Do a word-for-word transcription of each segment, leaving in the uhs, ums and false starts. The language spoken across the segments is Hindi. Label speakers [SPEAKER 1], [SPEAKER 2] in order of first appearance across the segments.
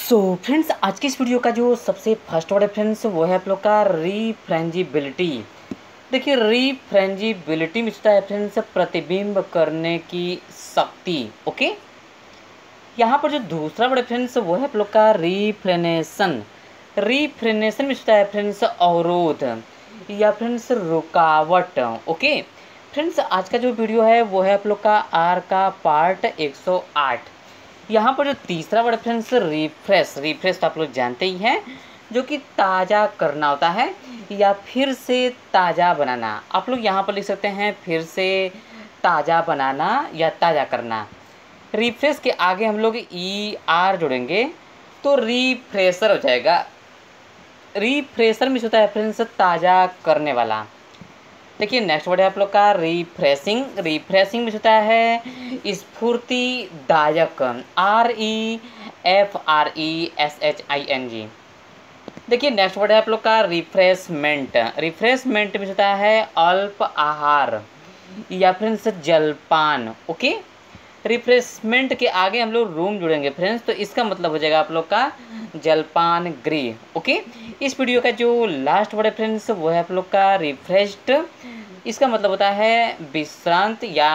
[SPEAKER 1] सो फ्रेंड्स, आज की इस वीडियो का जो सबसे फर्स्ट वर्ड है फ्रेंड्स, वो है आप लोग का रीफ्रेंजिबिलिटी। देखिए, रीफ्रेंजिबिलिटी में है फ्रेंड्स प्रतिबिंब करने की शक्ति। ओके, यहाँ पर जो दूसरा वर्ड है फ्रेंड्स, वो है आप लोग का रिफ्रेनेशन। रिफ्रेनेशन में है फ्रेंड्स अवरोध या फ्रेंड्स रुकावट। ओके फ्रेंड्स, आज का जो वीडियो है वो है आप लोग का आर का पार्ट एक सौ आठ। यहाँ पर जो तीसरा वर्ड फ्रेंड्स रिफ्रेश। रिफ्रेश तो आप लोग जानते ही हैं, जो कि ताज़ा करना होता है या फिर से ताज़ा बनाना। आप लोग यहाँ पर लिख सकते हैं फिर से ताज़ा बनाना या ताज़ा करना। रिफ्रेश के आगे हम लोग ई आर जोड़ेंगे तो रिफ्रेशर हो जाएगा। रिफ्रेशर में होता है फ्रेंड्स ताज़ा करने वाला। देखिए, नेक्स्ट वर्ड है आप लोग का रिफ्रेशिंग। रिफ्रेशिंग में होता है स्फूर्तिदायक। R E F R E S H I N G. देखिए, नेक्स्ट वर्ड है आप लोग का रिफ्रेशमेंट। रिफ्रेशमेंट में होता है अल्प आहार या फ्रेंड्स जलपान। ओके, रिफ्रेशमेंट के आगे हम लोग रूम जुड़ेंगे फ्रेंड्स, तो इसका मतलब हो जाएगा आप लोग का जलपान गृह। ओके, इस वीडियो का जो लास्ट वर्ड है फ्रेंड्स, वो है आप लोग का रिफ्रेश्ड। इसका मतलब होता है विश्रांत या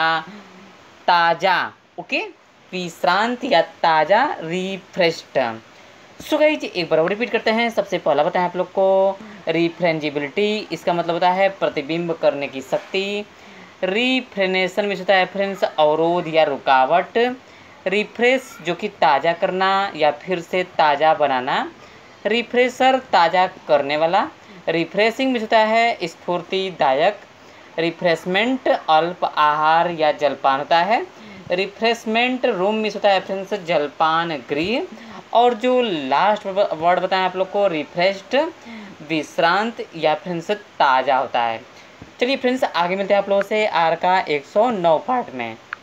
[SPEAKER 1] ताज़ा। ओके, विश्रांत या ताज़ा, रिफ्रेश्ड। सो गाइस, एक बार और रिपीट करते हैं। सबसे पहला बताएं आप लोग को रिफ्रेंजिबिलिटी, इसका मतलब होता है प्रतिबिंब करने की शक्ति। रिफ्रेनेशन में होता है फ्रेंड्स अवरोध या रुकावट। रिफ्रेश जो कि ताज़ा करना या फिर से ताज़ा बनाना। रिफ्रेशर ताज़ा करने वाला। रिफ्रेशिंग में होता है स्फूर्तिदायक। रिफ्रेशमेंट अल्प आहार या जलपान होता है। रिफ्रेशमेंट रूम में होता है फ्रेंड्स जलपान गृह। और जो लास्ट वर्ड बताएं आप लोग को रिफ्रेश्ड, विश्रांत या फ्रेंड्स ताज़ा होता है। चलिए फ्रेंड्स, आगे मिलते हैं आप लोगों से आर का एक सौ नौ पार्ट में।